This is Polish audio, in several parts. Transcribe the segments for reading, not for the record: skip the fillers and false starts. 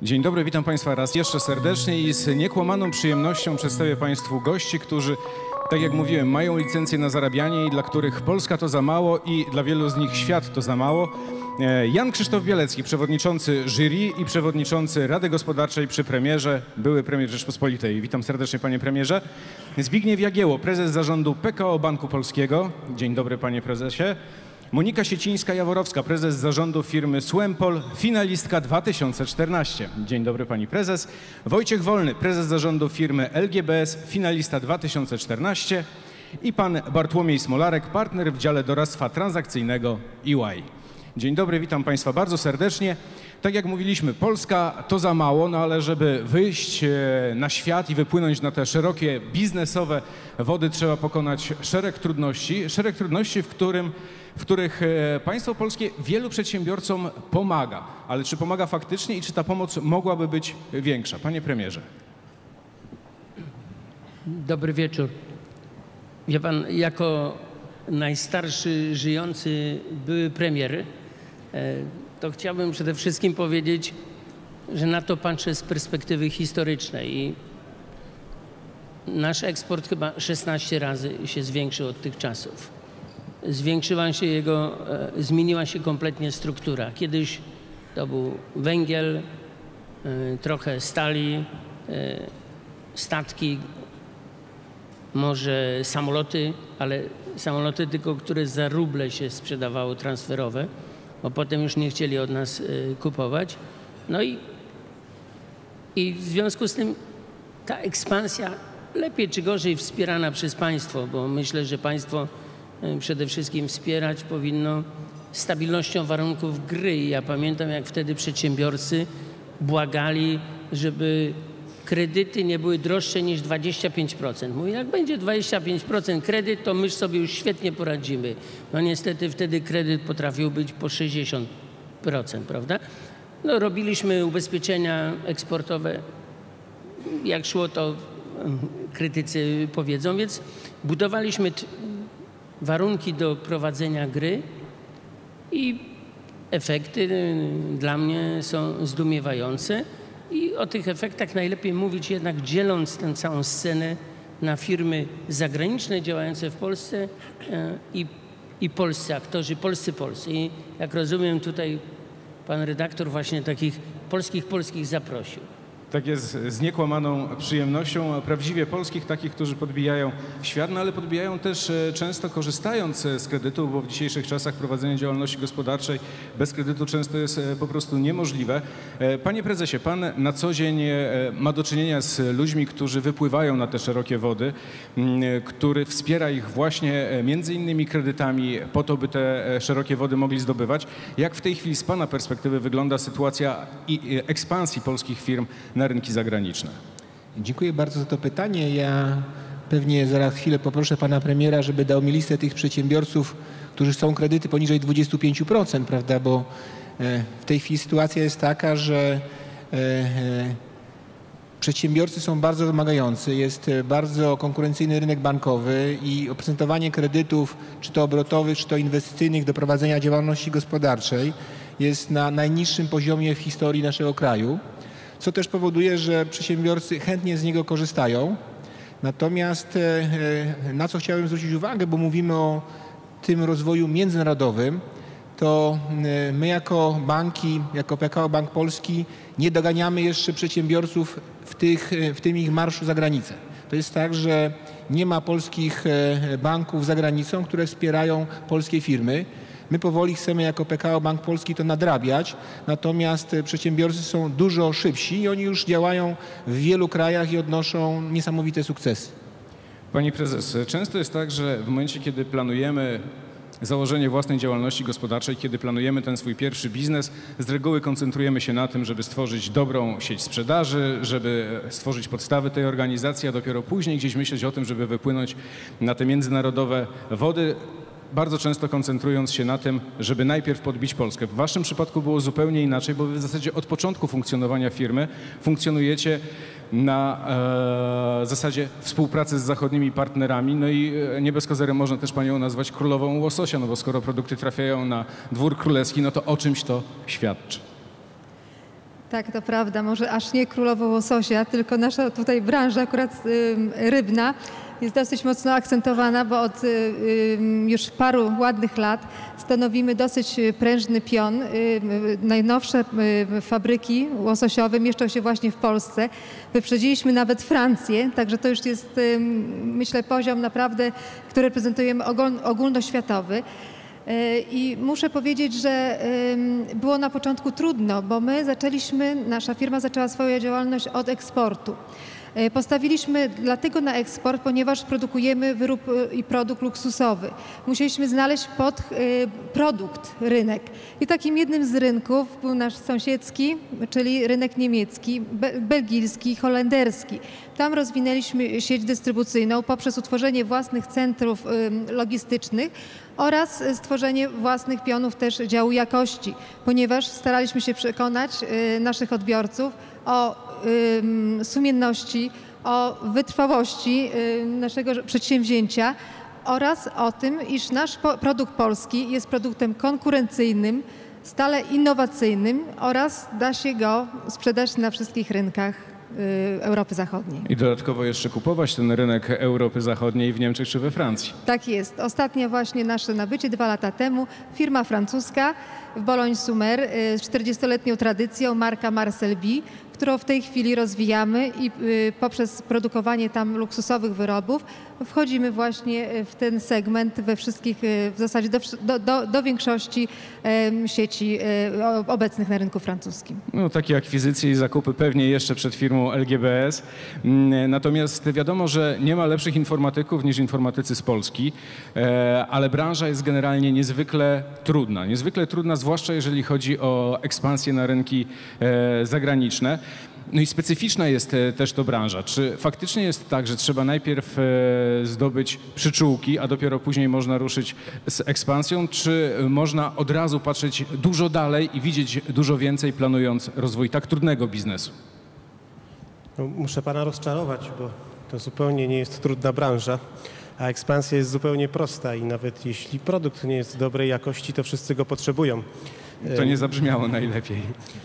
Dzień dobry, witam Państwa raz jeszcze serdecznie i z niekłamaną przyjemnością przedstawię Państwu gości, którzy, tak jak mówiłem, mają licencję na zarabianie i dla których Polska to za mało i dla wielu z nich świat to za mało. Jan Krzysztof Bielecki, przewodniczący jury i przewodniczący Rady Gospodarczej przy premierze, były premier Rzeczpospolitej. Witam serdecznie, panie premierze. Zbigniew Jagiełło, prezes zarządu PKO Banku Polskiego. Dzień dobry, panie prezesie. Monika Siecińska-Jaworowska, prezes zarządu firmy Słempol, finalistka 2014. Dzień dobry, pani prezes. Wojciech Wolny, prezes zarządu firmy LGBS, finalista 2014. I pan Bartłomiej Smolarek, partner w dziale doradztwa transakcyjnego EY. Dzień dobry, witam Państwa bardzo serdecznie. Tak jak mówiliśmy, Polska to za mało, no ale żeby wyjść na świat i wypłynąć na te szerokie biznesowe wody, trzeba pokonać szereg trudności, w których państwo polskie wielu przedsiębiorcom pomaga. Ale czy pomaga faktycznie i czy ta pomoc mogłaby być większa? Panie premierze. Dobry wieczór. Wie pan, jako najstarszy żyjący były premier, to chciałbym przede wszystkim powiedzieć, że na to patrzę z perspektywy historycznej i nasz eksport chyba 16 razy się zwiększył od tych czasów. Zmieniła się kompletnie struktura. Kiedyś to był węgiel, trochę stali, statki, może samoloty, ale samoloty tylko, które za ruble się sprzedawało transferowe, bo potem już nie chcieli od nas kupować. No i w związku z tym ta ekspansja lepiej czy gorzej wspierana przez państwo, bo myślę, że państwo przede wszystkim wspierać powinno stabilnością warunków gry. I ja pamiętam, jak wtedy przedsiębiorcy błagali, żeby kredyty nie były droższe niż 25%. Mówi, jak będzie 25% kredyt, to my sobie już świetnie poradzimy. No niestety wtedy kredyt potrafił być po 60%, prawda? No robiliśmy ubezpieczenia eksportowe, jak szło, to krytycy powiedzą, więc budowaliśmy warunki do prowadzenia gry i efekty dla mnie są zdumiewające. I o tych efektach najlepiej mówić jednak dzieląc tę całą scenę na firmy zagraniczne działające w Polsce i polscy aktorzy, polscy. I jak rozumiem, tutaj pan redaktor właśnie takich polskich zaprosił. Tak jest, z niekłamaną przyjemnością, prawdziwie polskich, takich, którzy podbijają świat, no ale podbijają też często korzystając z kredytu, bo w dzisiejszych czasach prowadzenie działalności gospodarczej bez kredytu często jest po prostu niemożliwe. Panie prezesie, pan na co dzień ma do czynienia z ludźmi, którzy wypływają na te szerokie wody, który wspiera ich właśnie między innymi kredytami po to, by te szerokie wody mogli zdobywać. Jak w tej chwili z pana perspektywy wygląda sytuacja i ekspansji polskich firm na rynki zagraniczne? Dziękuję bardzo za to pytanie. Ja pewnie zaraz chwilę poproszę pana premiera, żeby dał mi listę tych przedsiębiorców, którzy chcą kredyty poniżej 25%, prawda, bo w tej chwili sytuacja jest taka, że przedsiębiorcy są bardzo wymagający, jest bardzo konkurencyjny rynek bankowy i oprocentowanie kredytów, czy to obrotowych, czy to inwestycyjnych do prowadzenia działalności gospodarczej jest na najniższym poziomie w historii naszego kraju, co też powoduje, że przedsiębiorcy chętnie z niego korzystają. Natomiast na co chciałem zwrócić uwagę, bo mówimy o tym rozwoju międzynarodowym, to my jako banki, jako PKO Bank Polski nie doganiamy jeszcze przedsiębiorców w tym ich marszu za granicę. To jest tak, że nie ma polskich banków za granicą, które wspierają polskie firmy. My powoli chcemy jako PKO Bank Polski to nadrabiać, natomiast przedsiębiorcy są dużo szybsi i oni już działają w wielu krajach i odnoszą niesamowite sukcesy. Pani prezes, często jest tak, że w momencie, kiedy planujemy założenie własnej działalności gospodarczej, kiedy planujemy ten swój pierwszy biznes, z reguły koncentrujemy się na tym, żeby stworzyć dobrą sieć sprzedaży, żeby stworzyć podstawy tej organizacji, a dopiero później gdzieś myśleć o tym, żeby wypłynąć na te międzynarodowe wody, bardzo często koncentrując się na tym, żeby najpierw podbić Polskę. W waszym przypadku było zupełnie inaczej, bo wy w zasadzie od początku funkcjonowania firmy funkcjonujecie na zasadzie współpracy z zachodnimi partnerami. No i nie bez kozery można też panią nazwać królową łososia, no bo skoro produkty trafiają na dwór królewski, no to o czymś to świadczy. Tak, to prawda. Może aż nie królowo łososia, tylko nasza tutaj branża akurat rybna jest dosyć mocno akcentowana, bo od już paru ładnych lat stanowimy dosyć prężny pion. Najnowsze fabryki łososiowe mieszczą się właśnie w Polsce. Wyprzedziliśmy nawet Francję, także to już jest, myślę, poziom naprawdę, który reprezentujemy ogólnoświatowy. I muszę powiedzieć, że było na początku trudno, bo nasza firma zaczęła swoją działalność od eksportu. Postawiliśmy dlatego na eksport, ponieważ produkujemy wyrób i produkt luksusowy. Musieliśmy znaleźć pod produkt rynek. I takim jednym z rynków był nasz sąsiedzki, czyli rynek niemiecki, belgijski, holenderski. Tam rozwinęliśmy sieć dystrybucyjną poprzez utworzenie własnych centrów logistycznych oraz stworzenie własnych pionów też działu jakości, ponieważ staraliśmy się przekonać naszych odbiorców o sumienności, o wytrwałości naszego przedsięwzięcia oraz o tym, iż nasz produkt polski jest produktem konkurencyjnym, stale innowacyjnym oraz da się go sprzedać na wszystkich rynkach Europy Zachodniej. I dodatkowo jeszcze kupować ten rynek Europy Zachodniej w Niemczech czy we Francji. Tak jest. Ostatnio właśnie nasze nabycie 2 lata temu, firma francuska w Boulogne-sur-Mer z 40-letnią tradycją, marka Marcel B, którą w tej chwili rozwijamy i poprzez produkowanie tam luksusowych wyrobów wchodzimy właśnie w ten segment we wszystkich, w zasadzie do większości sieci obecnych na rynku francuskim. No, takie akwizycje i zakupy pewnie jeszcze przed firmą LGBS. Natomiast wiadomo, że nie ma lepszych informatyków niż informatycy z Polski, ale branża jest generalnie niezwykle trudna, zwłaszcza jeżeli chodzi o ekspansję na rynki zagraniczne. No i specyficzna jest też to branża. Czy faktycznie jest tak, że trzeba najpierw zdobyć przyczółki, a dopiero później można ruszyć z ekspansją, czy można od razu patrzeć dużo dalej i widzieć dużo więcej, planując rozwój tak trudnego biznesu? No, muszę pana rozczarować, bo to zupełnie nie jest trudna branża, a ekspansja jest zupełnie prosta i nawet jeśli produkt nie jest dobrej jakości, to wszyscy go potrzebują. To nie zabrzmiało najlepiej.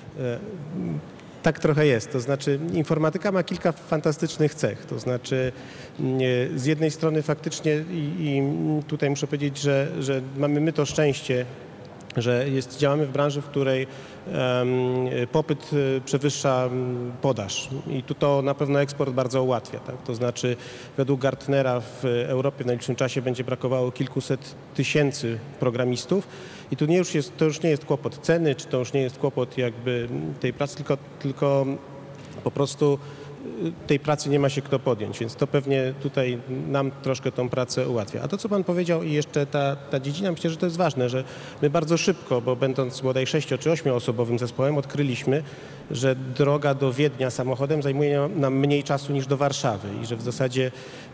Tak trochę jest, to znaczy informatyka ma kilka fantastycznych cech, to znaczy z jednej strony faktycznie i tutaj muszę powiedzieć, że mamy my to szczęście, że działamy w branży, w której popyt przewyższa podaż i to na pewno eksport bardzo ułatwia. Tak? To znaczy według Gartnera w Europie w najbliższym czasie będzie brakowało kilkuset tysięcy programistów i to już nie jest kłopot ceny, czy to już nie jest kłopot jakby tej pracy, tylko po prostu tej pracy nie ma się kto podjąć, więc to pewnie tutaj nam troszkę tą pracę ułatwia. A to, co pan powiedział i jeszcze ta dziedzina, myślę, że to jest ważne, że my bardzo szybko, bo będąc bodaj 6 czy 8-osobowym zespołem, odkryliśmy, że droga do Wiednia samochodem zajmuje nam mniej czasu niż do Warszawy i że w zasadzie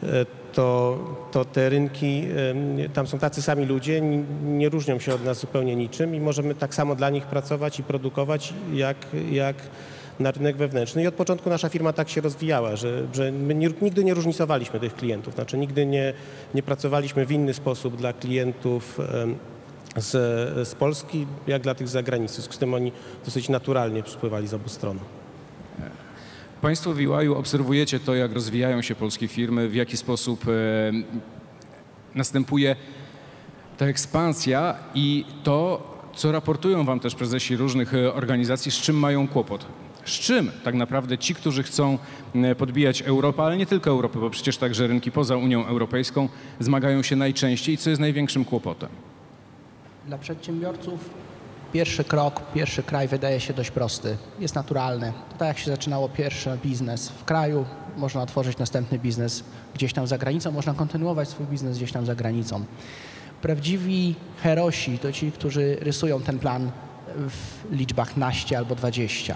to te rynki, tam są tacy sami ludzie, nie różnią się od nas zupełnie niczym i możemy tak samo dla nich pracować i produkować, jak na rynek wewnętrzny. I od początku nasza firma tak się rozwijała, że my nigdy nie różnicowaliśmy tych klientów, znaczy nigdy nie pracowaliśmy w inny sposób dla klientów z Polski, jak dla tych z zagranicy. Z tym oni dosyć naturalnie przypływali z obu stron. Państwo w EY obserwujecie to, jak rozwijają się polskie firmy, w jaki sposób następuje ta ekspansja i to, co raportują wam też prezesi różnych organizacji, z czym mają kłopot. Z czym tak naprawdę ci, którzy chcą podbijać Europę, ale nie tylko Europę, bo przecież także rynki poza Unią Europejską zmagają się najczęściej, co jest największym kłopotem? Dla przedsiębiorców pierwszy kraj wydaje się dość prosty, jest naturalny. To tak jak się zaczynało pierwszy biznes w kraju, można otworzyć następny biznes gdzieś tam za granicą, można kontynuować swój biznes gdzieś tam za granicą. Prawdziwi herosi to ci, którzy rysują ten plan w liczbach naście albo 20.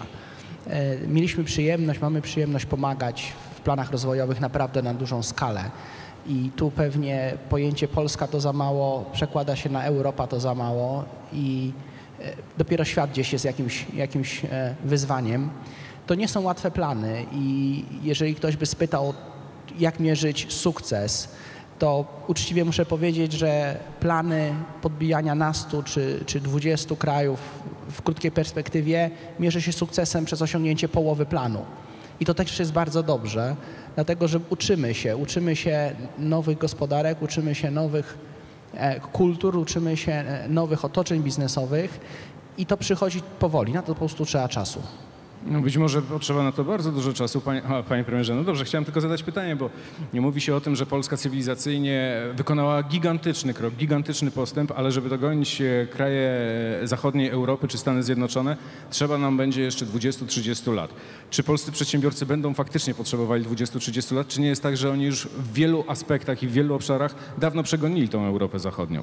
Mamy przyjemność pomagać w planach rozwojowych naprawdę na dużą skalę. I tu pewnie pojęcie Polska to za mało, przekłada się na Europa to za mało i dopiero świat gdzieś jest jakimś wyzwaniem. To nie są łatwe plany i jeżeli ktoś by spytał, jak mierzyć sukces, to uczciwie muszę powiedzieć, że plany podbijania na 100 czy 20 krajów w krótkiej perspektywie mierzy się sukcesem przez osiągnięcie połowy planu. I to też jest bardzo dobrze, dlatego że uczymy się nowych gospodarek, uczymy się nowych kultur, uczymy się nowych otoczeń biznesowych i to przychodzi powoli, na to po prostu trzeba czasu. No być może potrzeba na to bardzo dużo czasu, panie premierze. No dobrze, chciałem tylko zadać pytanie, bo nie mówi się o tym, że Polska cywilizacyjnie wykonała gigantyczny krok, gigantyczny postęp, ale żeby dogonić kraje zachodniej Europy czy Stany Zjednoczone, trzeba nam będzie jeszcze 20-30 lat. Czy polscy przedsiębiorcy będą faktycznie potrzebowali 20-30 lat, czy nie jest tak, że oni już w wielu aspektach i w wielu obszarach dawno przegonili tą Europę Zachodnią?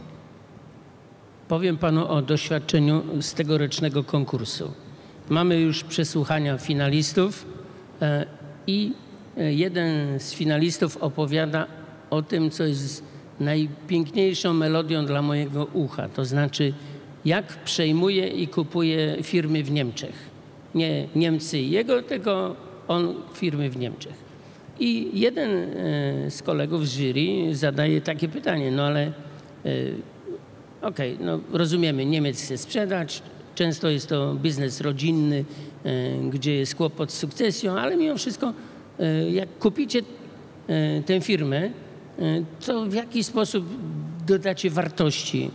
Powiem panu o doświadczeniu z tegorocznego konkursu. Mamy już przesłuchania finalistów i jeden z finalistów opowiada o tym, co jest najpiękniejszą melodią dla mojego ucha. To znaczy, jak przejmuje i kupuje firmy w Niemczech. Nie Niemcy i jego, tylko on firmy w Niemczech. I jeden z kolegów z jury zadaje takie pytanie, no ale okej, no rozumiemy, Niemiec chce sprzedać, często jest to biznes rodzinny, gdzie jest kłopot z sukcesją, ale mimo wszystko, jak kupicie tę firmę, to w jaki sposób dodacie wartości?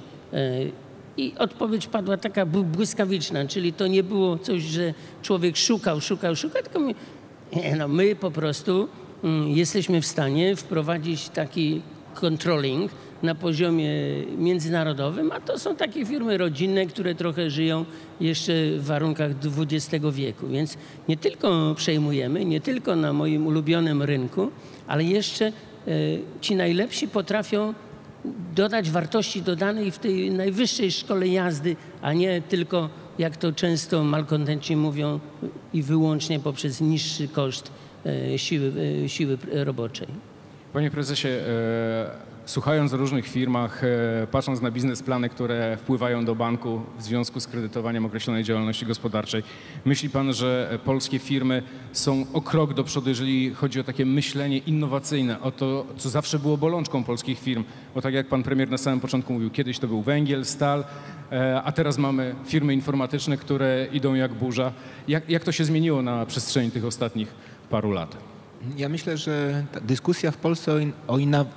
I odpowiedź padła taka błyskawiczna, czyli to nie było coś, że człowiek szukał, tylko my po prostu jesteśmy w stanie wprowadzić taki controlling na poziomie międzynarodowym, a to są takie firmy rodzinne, które trochę żyją jeszcze w warunkach XX wieku. Więc nie tylko przejmujemy, nie tylko na moim ulubionym rynku, ale jeszcze ci najlepsi potrafią dodać wartości dodanej w tej najwyższej szkole jazdy, a nie tylko, jak to często malkontenci mówią, i wyłącznie poprzez niższy koszt siły roboczej. Panie prezesie, słuchając o różnych firmach, patrząc na biznesplany, które wpływają do banku w związku z kredytowaniem określonej działalności gospodarczej, myśli pan, że polskie firmy są o krok do przodu, jeżeli chodzi o takie myślenie innowacyjne, o to, co zawsze było bolączką polskich firm? Bo tak jak pan premier na samym początku mówił, kiedyś to był węgiel, stal, a teraz mamy firmy informatyczne, które idą jak burza. Jak to się zmieniło na przestrzeni tych ostatnich paru lat? Ja myślę, że ta dyskusja w Polsce o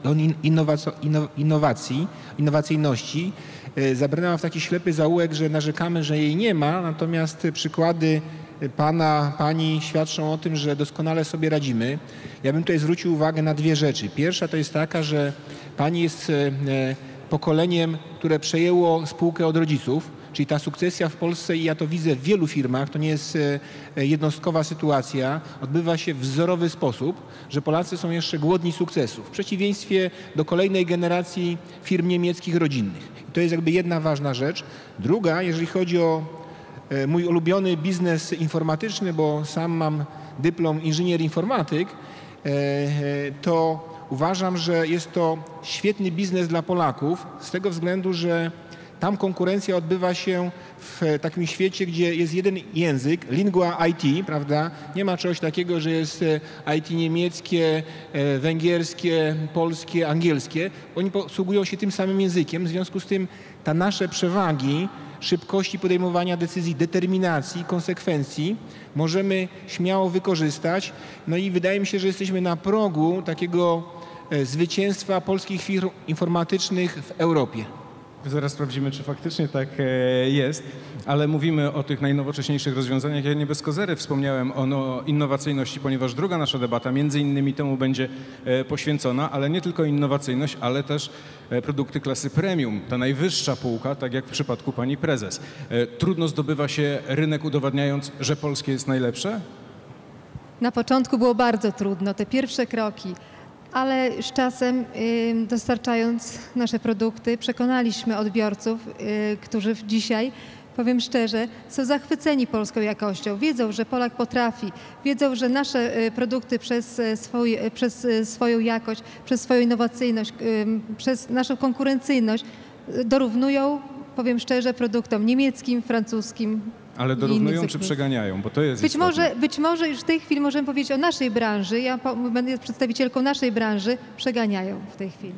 innowacyjności zabrnęła w taki ślepy zaułek, że narzekamy, że jej nie ma, natomiast przykłady pana, pani świadczą o tym, że doskonale sobie radzimy. Ja bym tutaj zwrócił uwagę na dwie rzeczy. Pierwsza to jest taka, że pani jest pokoleniem, które przejęło spółkę od rodziców. Czyli ta sukcesja w Polsce, i ja to widzę w wielu firmach, to nie jest jednostkowa sytuacja, odbywa się w wzorowy sposób, że Polacy są jeszcze głodni sukcesu, w przeciwieństwie do kolejnej generacji firm niemieckich rodzinnych. I to jest jakby jedna ważna rzecz. Druga, jeżeli chodzi o mój ulubiony biznes informatyczny, bo sam mam dyplom inżynier informatyk, to uważam, że jest to świetny biznes dla Polaków z tego względu, że tam konkurencja odbywa się w takim świecie, gdzie jest jeden język, lingua IT, prawda? Nie ma czegoś takiego, że jest IT niemieckie, węgierskie, polskie, angielskie. Oni posługują się tym samym językiem, w związku z tym te nasze przewagi szybkości podejmowania decyzji, determinacji, konsekwencji możemy śmiało wykorzystać. No i wydaje mi się, że jesteśmy na progu takiego zwycięstwa polskich firm informatycznych w Europie. Zaraz sprawdzimy, czy faktycznie tak jest, ale mówimy o tych najnowocześniejszych rozwiązaniach. Ja nie bez kozery wspomniałem o innowacyjności, ponieważ druga nasza debata między innymi temu będzie poświęcona, ale nie tylko innowacyjność, ale też produkty klasy premium, ta najwyższa półka, tak jak w przypadku pani prezes. Trudno zdobywa się rynek, udowadniając, że polskie jest najlepsze? Na początku było bardzo trudno, te pierwsze kroki. Ale z czasem, dostarczając nasze produkty, przekonaliśmy odbiorców, którzy dzisiaj, powiem szczerze, są zachwyceni polską jakością. Wiedzą, że Polak potrafi, wiedzą, że nasze produkty przez swoją jakość, przez swoją innowacyjność, przez naszą konkurencyjność dorównują, powiem szczerze, produktom niemieckim, francuskim. Ale dorównują czy przeganiają, bo to jest być może już w tej chwili możemy powiedzieć o naszej branży, ja będę przedstawicielką naszej branży, przeganiają w tej chwili.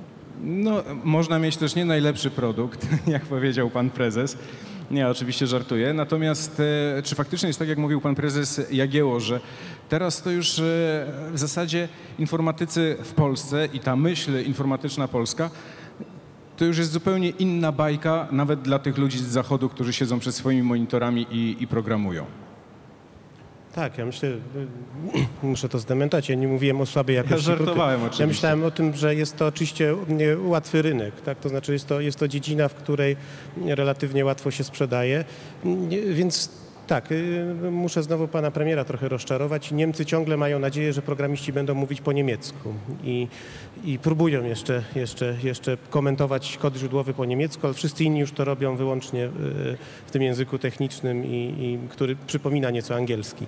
No, można mieć też nie najlepszy produkt, jak powiedział pan prezes. Nie, oczywiście żartuję. Natomiast czy faktycznie jest tak, jak mówił pan prezes Jagiełło, że teraz to już w zasadzie informatycy w Polsce i ta myśl informatyczna polska to już jest zupełnie inna bajka, nawet dla tych ludzi z zachodu, którzy siedzą przed swoimi monitorami i programują. Tak, ja myślę, muszę to zdementować, ja nie mówiłem o słabej jakości. Ja żartowałem oczywiście. Ja myślałem o tym, że jest to oczywiście łatwy rynek, tak? To znaczy jest to dziedzina, w której relatywnie łatwo się sprzedaje, więc tak, muszę znowu pana premiera trochę rozczarować. Niemcy ciągle mają nadzieję, że programiści będą mówić po niemiecku i próbują jeszcze komentować kod źródłowy po niemiecku, ale wszyscy inni już to robią wyłącznie w tym języku technicznym, który przypomina nieco angielski.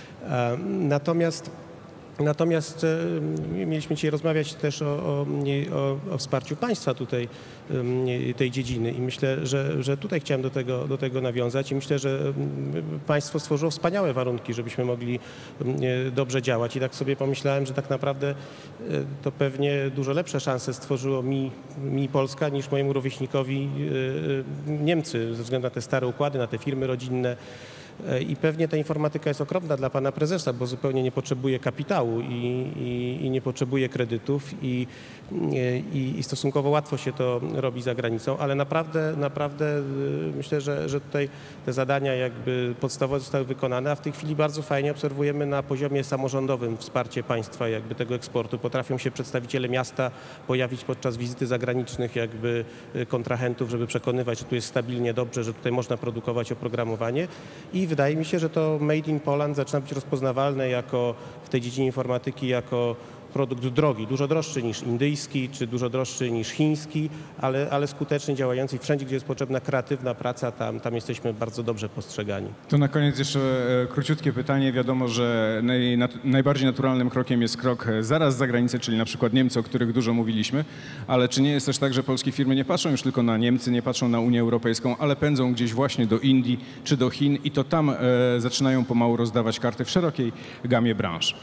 Natomiast mieliśmy dzisiaj rozmawiać też o wsparciu państwa tutaj, tej dziedziny i myślę, że tutaj chciałem do tego nawiązać i myślę, że państwo stworzyło wspaniałe warunki, żebyśmy mogli dobrze działać i tak sobie pomyślałem, że tak naprawdę to pewnie dużo lepsze szanse stworzyło mi Polska niż mojemu rówieśnikowi Niemcy ze względu na te stare układy, na te firmy rodzinne. I pewnie ta informatyka jest okropna dla pana prezesa, bo zupełnie nie potrzebuje kapitału i nie potrzebuje kredytów i stosunkowo łatwo się to robi za granicą, ale naprawdę myślę, że tutaj te zadania jakby podstawowe zostały wykonane, a w tej chwili bardzo fajnie obserwujemy na poziomie samorządowym wsparcie państwa jakby tego eksportu. Potrafią się przedstawiciele miasta pojawić podczas wizyty zagranicznych jakby kontrahentów, żeby przekonywać, że tu jest stabilnie dobrze, że tutaj można produkować oprogramowanie i wydaje mi się, że to Made in Poland zaczyna być rozpoznawalne w tej dziedzinie informatyki jako produkt drogi, dużo droższy niż indyjski, czy dużo droższy niż chiński, ale skutecznie działający i wszędzie, gdzie jest potrzebna kreatywna praca, tam jesteśmy bardzo dobrze postrzegani. To na koniec jeszcze króciutkie pytanie. Wiadomo, że najbardziej naturalnym krokiem jest krok zaraz za granicę, czyli na przykład Niemcy, o których dużo mówiliśmy, ale czy nie jest też tak, że polskie firmy nie patrzą już tylko na Niemcy, nie patrzą na Unię Europejską, ale pędzą gdzieś właśnie do Indii czy do Chin i to tam zaczynają pomału rozdawać karty w szerokiej gamie branż?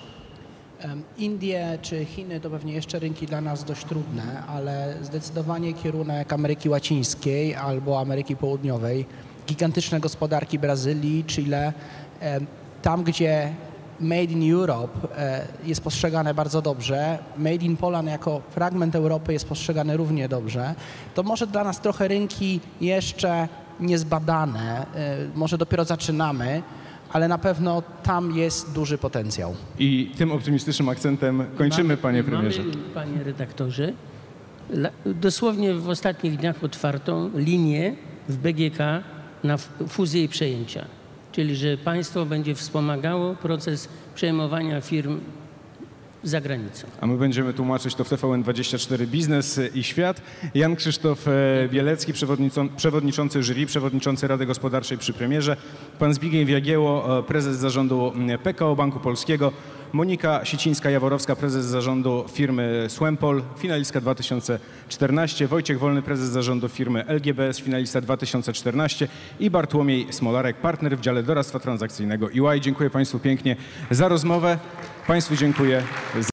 Indie czy Chiny to pewnie jeszcze rynki dla nas dość trudne, ale zdecydowanie kierunek Ameryki Łacińskiej albo Ameryki Południowej, gigantyczne gospodarki Brazylii, Chile, tam gdzie Made in Europe jest postrzegane bardzo dobrze, Made in Poland jako fragment Europy jest postrzegany równie dobrze, to może dla nas trochę rynki jeszcze niezbadane, może dopiero zaczynamy, ale na pewno tam jest duży potencjał. I tym optymistycznym akcentem kończymy, panie premierze. Mamy, panie redaktorze, dosłownie w ostatnich dniach otwartą linię w BGK na fuzję i przejęcia. Czyli, że państwo będzie wspomagało proces przejmowania firm za granicą. A my będziemy tłumaczyć to w TVN24 Biznes i Świat. Jan Krzysztof Bielecki, przewodniczący jury, przewodniczący Rady Gospodarczej przy premierze, pan Zbigniew Jagiełło, prezes zarządu PKO Banku Polskiego, Monika Sicińska-Jaworowska, prezes zarządu firmy Swempol, finalistka 2014, Wojciech Wolny, prezes zarządu firmy LGBS, finalista 2014 i Bartłomiej Smolarek, partner w dziale doradztwa transakcyjnego EY. Dziękuję państwu pięknie za rozmowę. Państwu dziękuję.